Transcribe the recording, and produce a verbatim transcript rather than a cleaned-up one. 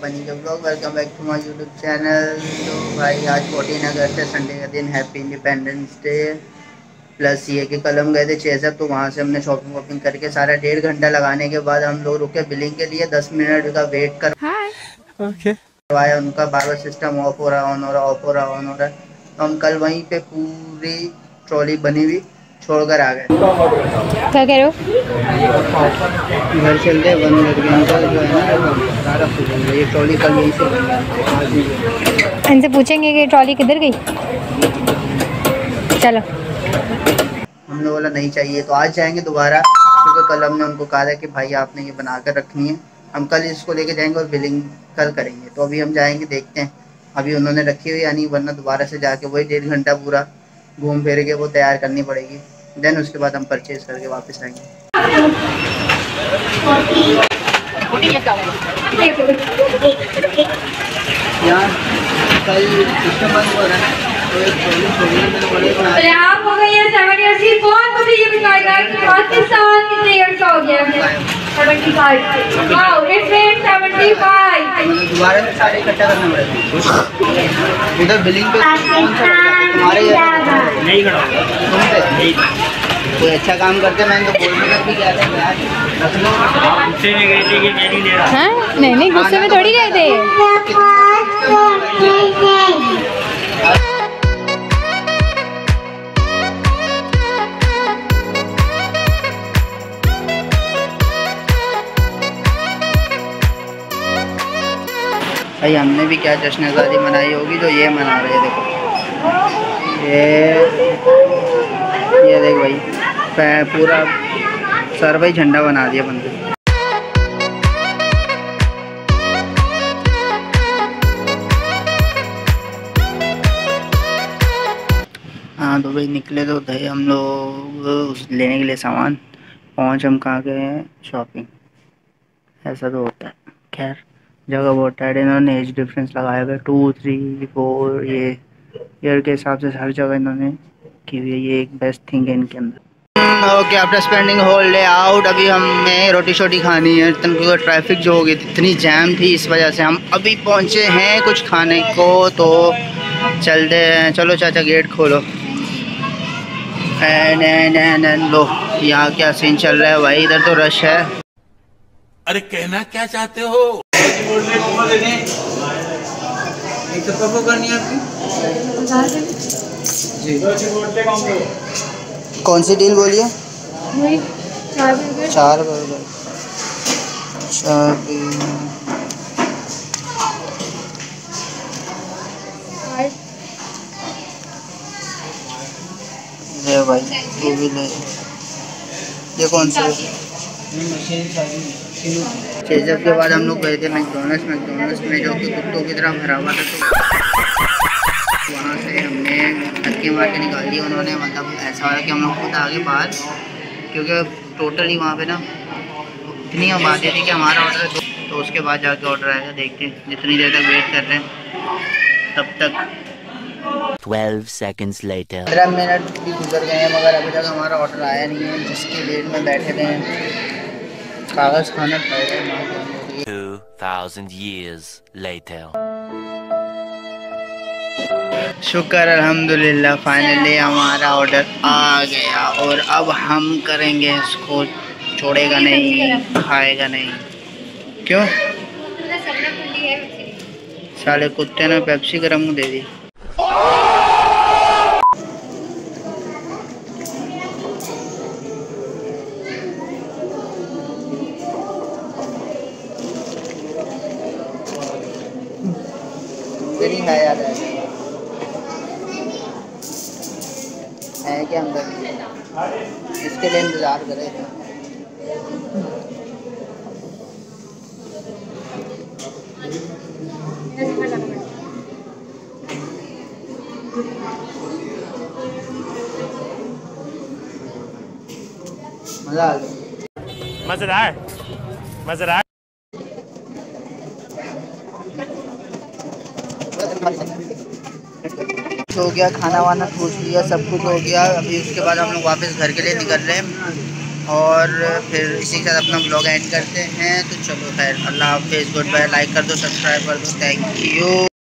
बनी के blog. Welcome back to my YouTube channel. तो भाई आज फोर्टीन अगस्त है, संडे का दिन। Happy independence day. प्लस ये कि कल हम गए थे चेज़अप, तो वहाँ से हमने शॉपिंग वॉपिंग करके सारा डेढ़ घंटा लगाने के बाद हम लोग रुके बिलिंग के लिए। दस मिनट का वेट कर ओके करवाया उनका। बार बार सिस्टम ऑफ हो रहा ऑन हो रहा ऑफ हो रहा ऑन हो रहा है। तो हम कल वहीं पे पूरी ट्रॉली बनी हुई छोड़कर आ गए। क्या कह रहे हो? घर चलते बंद लग गया इनका जो है ना सारा फूल गया। ये ट्रॉली कल यहीं से बन गया। इनसे पूछेंगे कि ट्रॉली किधर गई। चलो हमने बोला नहीं चाहिए, तो आज जाएंगे दोबारा, क्योंकि कल हमने उनको कहा था कि भाई आपने ये बना कर रखनी है। हम कल इसको लेके जाएंगे और बिलिंग कल करेंगे। तो अभी हम जाएंगे, देखते हैं अभी उन्होंने रखी हुई या नहीं, वरना दोबारा से जाके वही डेढ़ घंटा पूरा घूम फिर के वो तैयार करनी पड़ेगी। देन उसके बाद हम परचेज करके वापस आएंगे। यार कल सिस्टम बंद हो रहा है, तो एक ट्रॉली छोड़ी है, मैंने बड़े बना अरे आप हो गई है सेवेंटी अस्सी। कौन मुझे ये बताएगा कि पाकिस्तान कितने ईयर का हो गया है? Seventy five. Wow, it's seventy five. मतलब दोबारा से सारे इकट्ठा करना पड़ेगा। उधर बिलिंग पे तुम्हारे नहीं खड़ा तुम कोई अच्छा काम करते, मैंने तो बोलने का भी क्या था यार, रख लो। गुस्से में गए थे कि मैं नहीं ले रहा। हाँ नहीं नहीं गुस्से में थोड़ी गए थे। भाई हमने भी क्या जश्न आज़ादी मनाई होगी जो ये मना रहे। देखो ये ये देख भाई, पूरा सर भाई झंडा बना दिया बंदे। हाँ तो भाई निकले तो थे हम लोग लेने के लिए सामान। पहुँच हम कहाँ गए हैं? शॉपिंग। ऐसा तो होता है। खैर जगह बहुत टाइट है, इन्होंने एज डिफरेंस लगाया हुआ है टू थ्री फोर। ये ईयर के हिसाब से हर जगह इन्होंने की हुई है। ये एक बेस्ट थिंग है इनके अंदर। Okay after spending whole day out, अभी हमें रोटी शोटी खानी है। क्योंकि ट्रैफिक जो हो गई थी, इतनी जैम थी, इस वजह से हम अभी पहुँचे हैं कुछ खाने को। तो चलते हैं, चलो चाचा गेट खोलो। एन एन एन एन लो, यहाँ क्या सीन चल रहा है भाई? इधर तो रश है। अरे कहना क्या चाहते हो? एक तो कब करनी है आपकी जी? कौन सी डील बोलिए? चार बर्गर। चार ले भाई, तू भी ले। ये कौन सा? चेज़अप के बाद हम लोग गए थे मैकडॉनल्ड्स। मैकडॉनल्ड्स में जो कि कुत्तों की तरह भरा हुआ था, तो वहाँ से हमने धक्के मार के निकाल दिया उन्होंने। मतलब ऐसा हुआ कि हम लोग खुद आगे बाहर, क्योंकि टोटली वहाँ पे ना इतनी आबादी थी कि हमारा ऑर्डर है, तो उसके बाद जाके ऑर्डर आएगा। देखते हैं, जितनी देर तक वेट कर रहे हैं तब तक। Twelve seconds later. पंद्रह मिनट भी गुजर गए हैं मगर अभी तक हमारा ऑर्डर आया नहीं है। जिसकी वेट में बैठे थे, कागज खाना पड़ेगा। Two thousand years later। शुक्र अल्हम्दुलिल्लाह, फाइनली हमारा ऑर्डर आ गया। और अब हम करेंगे इसको, छोड़ेगा नहीं, खाएगा नहीं। क्यों? साले कुत्ते ने पेप्सी गरम दे दी। नहीं खाया जाता है क्या अंदर? इसके लिए इंतजार करे। मजा आ गया। मजेदार मजेदार। हो गया, खाना वाना पूछ लिया, सब कुछ हो गया। अभी उसके बाद हम लोग वापस घर के लिए निकल रहे हैं। और फिर इसी के साथ अपना ब्लॉग एंड करते हैं। तो चलो खैर, अल्लाह हाफिज़, गुड बाय। लाइक कर दो, सब्सक्राइब कर दो, थैंक यू।